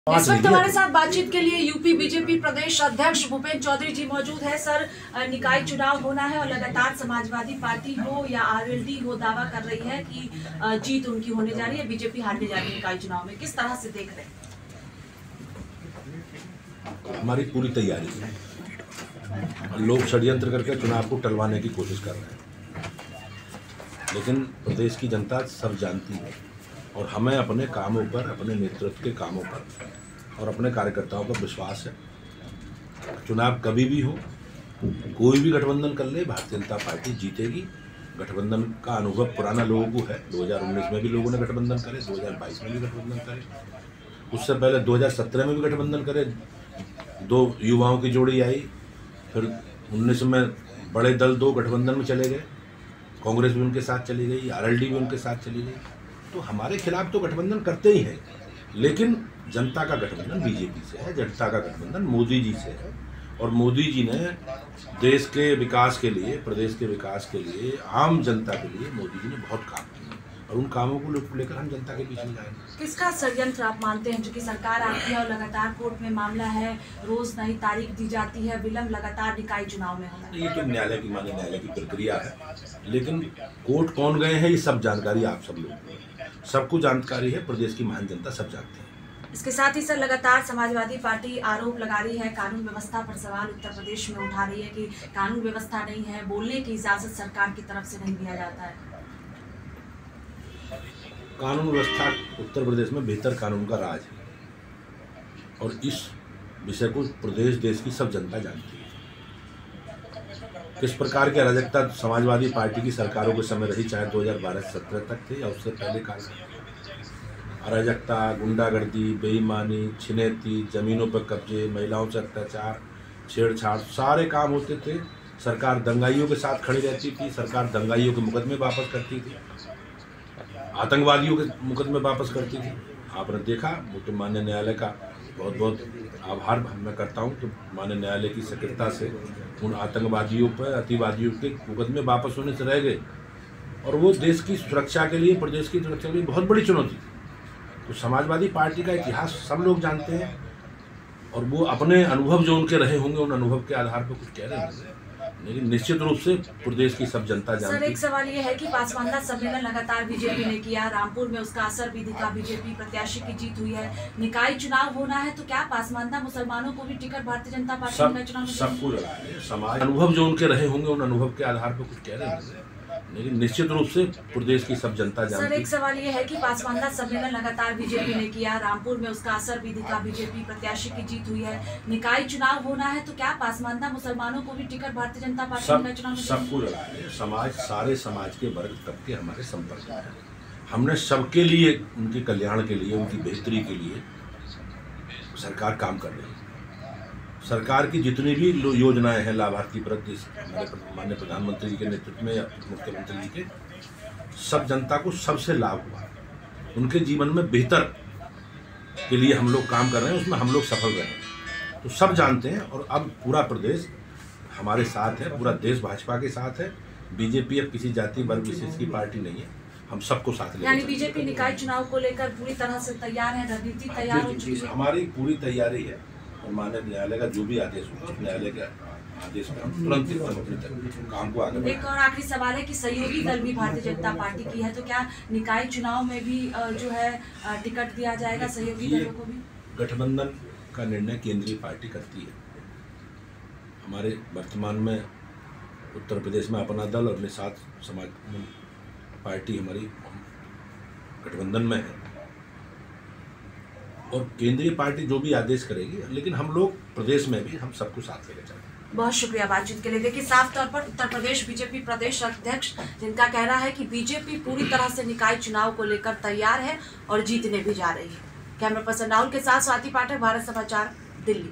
इस वक्त हमारे साथ बातचीत के लिए यूपी बीजेपी प्रदेश अध्यक्ष भूपेंद्र चौधरी जी मौजूद है। सर, निकाय चुनाव होना है और लगातार समाजवादी पार्टी हो या आरएलडी हो दावा कर रही है कि जीत उनकी होने जा रही है, बीजेपी हारने जा रही है निकाय चुनाव में। किस तरह से देख रहे हैं? हमारी पूरी तैयारी है। लोग षड्यंत्र करके चुनाव को टलवाने की कोशिश कर रहे हैं, लेकिन प्रदेश की जनता सब जानती है और हमें अपने कामों पर, अपने नेतृत्व के कामों पर और अपने कार्यकर्ताओं पर विश्वास है। चुनाव कभी भी हो, कोई भी गठबंधन कर ले, भारतीय जनता पार्टी जीतेगी। गठबंधन का अनुभव पुराना लोगों को है। 2019 में भी लोगों ने गठबंधन करे, 2022 में भी गठबंधन करे, उससे पहले 2017 में भी गठबंधन करे। दो युवाओं की जोड़ी आई, फिर 19 में बड़े दल दो गठबंधन में चले गए, कांग्रेस भी उनके साथ चली गई, आरएलडी भी उनके साथ चली गई। तो हमारे खिलाफ तो गठबंधन करते ही हैं, लेकिन जनता का गठबंधन बीजेपी से है, जनता का गठबंधन मोदी जी से है। और मोदी जी ने देश के विकास के लिए, प्रदेश के विकास के लिए, आम जनता के लिए मोदी जी ने बहुत काम किए और उन कामों को लेकर हम जनता के बीच में जाएंगे। किसका षड्यंत्र आप मानते हैं? जो कि सरकार आती है और लगातार कोर्ट में मामला है, रोज नई तारीख दी जाती है, विलंब लगातार निकाय चुनाव में होना। ये तो न्यायालय की माने न्यायालय की प्रक्रिया है, लेकिन कोर्ट कौन गए हैं ये सब जानकारी आप सब लोग को, सबको जानकारी है। प्रदेश की महान जनता सब जानती है। इसके साथ ही सर, लगातार समाजवादी पार्टी आरोप लगा रही है, कानून व्यवस्था पर सवाल उत्तर प्रदेश में उठा रही है कि कानून व्यवस्था नहीं है, बोलने की इजाजत सरकार की तरफ से नहीं दिया जाता है। कानून व्यवस्था उत्तर प्रदेश में बेहतर कानून का राज है और इस विषय को प्रदेश, देश की सब जनता जानती है। किस प्रकार की अराजकता समाजवादी पार्टी की सरकारों के समय रही, चाहे 2012 से 17 तक थे या उससे पहले काल में। अराजकता, गुंडागर्दी, बेईमानी, छिनैती, जमीनों पर कब्जे, महिलाओं से अत्याचार, छेड़छाड़, सारे काम होते थे। सरकार दंगाइयों के साथ खड़ी रहती थी, सरकार दंगाइयों के मुकदमे वापस करती थी, आतंकवादियों के मुकदमे वापस करती थी। आपने देखा, वो तो माननीय न्यायालय का बहुत बहुत आभार मैं करता हूँ, तो माननीय न्यायालय की सक्रियता से उन आतंकवादियों पर, अतिवादियों के मुकदमे वापस होने से रह गए और वो देश की सुरक्षा के लिए, प्रदेश की सुरक्षा के लिए बहुत बड़ी चुनौती थी। तो समाजवादी पार्टी का इतिहास सब लोग जानते हैं और वो अपने अनुभव जो उनके रहे होंगे, उन अनुभव के आधार पर कुछ कह रहे होंगे, लेकिन निश्चित रूप से प्रदेश की सब जनता जानती है। सर, एक सवाल ये है कि पासवान सम्मेलन लगातार बीजेपी ने किया, रामपुर में उसका असर भी दिखा, बीजेपी प्रत्याशी की जीत हुई है, निकाय चुनाव होना है, तो क्या पासवान मुसलमानों को भी टिकट भारतीय जनता पार्टी निकाय चुनाव में सबको लगा है? समाज अनुभव जो उनके रहे होंगे, उन अनुभव के आधार पर कुछ कह रहे होंगे, लेकिन निश्चित रूप से प्रदेश की सब जनता जानती है। सर, एक सवाल ये है कि पासवान सम्मेलन लगातार बीजेपी ने किया, रामपुर में उसका असर भी दिखा, बीजेपी प्रत्याशी की जीत हुई है, निकाय चुनाव होना है, तो क्या पासवान मुसलमानों को भी टिकट भारतीय जनता पार्टी निकाय चुनाव में सबको लगा है? समाज, सारे समाज के वर्ग तबके हमारे संपर्क में है। हमने सबके लिए, उनके कल्याण के लिए, उनकी बेहतरी के लिए सरकार काम कर रही है। सरकार की जितनी भी योजनाएं हैं लाभार्थी परक, हमारे माननीय प्रधानमंत्री जी के नेतृत्व में या मुख्यमंत्री जी के, सब जनता को सबसे लाभ हुआ। उनके जीवन में बेहतर के लिए हम लोग काम कर रहे हैं, उसमें हम लोग सफल रहे हैं, तो सब जानते हैं। और अब पूरा प्रदेश हमारे साथ है, पूरा देश भाजपा के साथ है। बीजेपी अब किसी जाति वर्ग विशेष की पार्टी नहीं है, हम सबको साथ लेकर। यानी बीजेपी निकाय चुनाव को लेकर पूरी तरह से तैयार है, रणनीति तैयार हो चुकी है। हमारी पूरी तैयारी है और माननीय न्यायालय का जो भी आदेश होगा, न्यायालय के आदेश पर हम तुरंत अपने काम को आगे। एक और आखिरी सवाल है कि सहयोगी दल भी भारतीय जनता पार्टी की है, तो क्या निकाय चुनाव में भी जो है टिकट दिया जाएगा सहयोगी दलों को भी? गठबंधन का निर्णय केंद्रीय पार्टी करती है। हमारे वर्तमान में उत्तर प्रदेश में अपना दल और निषाद समाज पार्टी हमारी गठबंधन में है और केंद्रीय पार्टी जो भी आदेश करेगी, लेकिन हम लोग प्रदेश में भी हम सबको साथ लेकर चलेंगे। बहुत शुक्रिया बातचीत के लिए। देखिए, साफ तौर पर उत्तर प्रदेश बीजेपी प्रदेश अध्यक्ष जिनका कहना है कि बीजेपी पूरी तरह से निकाय चुनाव को लेकर तैयार है और जीतने भी जा रही है। कैमरा पर्सन राहुल के साथ स्वाति पाठक, भारत समाचार, दिल्ली।